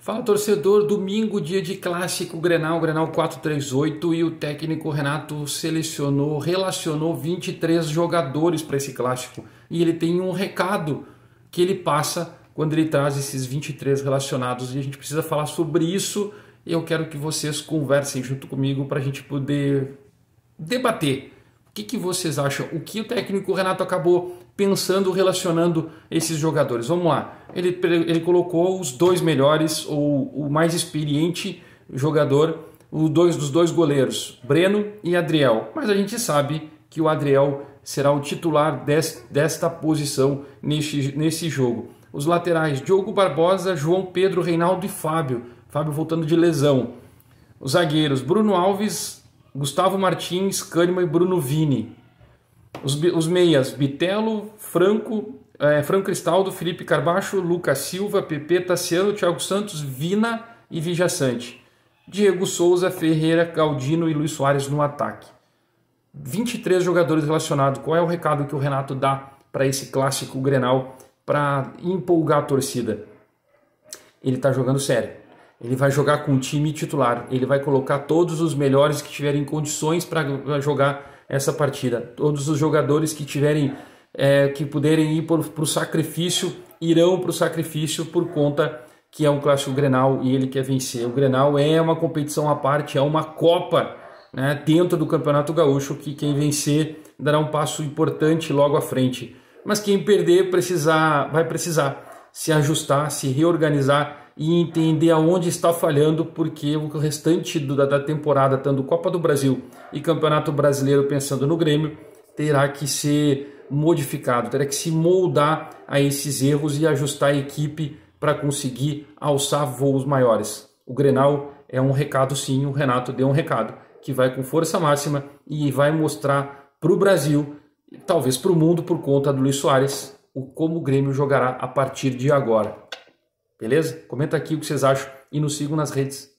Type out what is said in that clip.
Fala, torcedor, domingo, dia de clássico, Grenal 438, e o técnico Renato relacionou 23 jogadores para esse clássico. E ele tem um recado que ele passa quando ele traz esses 23 relacionados, e a gente precisa falar sobre isso. Eu quero que vocês conversem junto comigo para a gente poder debater. O que vocês acham? O que o técnico Renato acabou pensando, relacionando esses jogadores? Vamos lá. Ele colocou os dois melhores, ou o mais experiente jogador, dos dois goleiros, Breno e Adriel. Mas a gente sabe que o Adriel será o titular desta posição nesse jogo. Os laterais, Diogo Barbosa, João Pedro, Reinaldo e Fábio. Fábio voltando de lesão. Os zagueiros, Bruno Alves, Gustavo Martins, Kahneman e Bruno Vini. Os meias, Bitelo, Franco Cristaldo, Felipe Carbacho, Lucas Silva, Pepe, Tassiano, Thiago Santos, Vina e Vijaçante. Diego Souza, Ferreira, Galdino e Luiz Soares no ataque. 23 jogadores relacionados. Qual é o recado que o Renato dá para esse clássico Grenal para empolgar a torcida? Ele está jogando sério. Ele vai jogar com o time titular. Ele vai colocar todos os melhores que tiverem condições para jogar essa partida. Todos os jogadores que tiverem, que puderem ir para o sacrifício, irão para o sacrifício, por conta que é um clássico Grenal e ele quer vencer. O Grenal é uma competição à parte, é uma Copa, né, dentro do Campeonato Gaúcho, que quem vencer dará um passo importante logo à frente. Mas quem perder vai precisar se ajustar, se reorganizar e entender aonde está falhando, porque o restante da temporada, tanto Copa do Brasil e Campeonato Brasileiro, pensando no Grêmio, terá que ser modificado, terá que se moldar a esses erros e ajustar a equipe para conseguir alçar voos maiores. O Grenal é um recado, sim, o Renato deu um recado, que vai com força máxima e vai mostrar para o Brasil, talvez para o mundo, por conta do Luiz Soares, como o Grêmio jogará a partir de agora. Beleza? Comenta aqui o que vocês acham e nos sigam nas redes.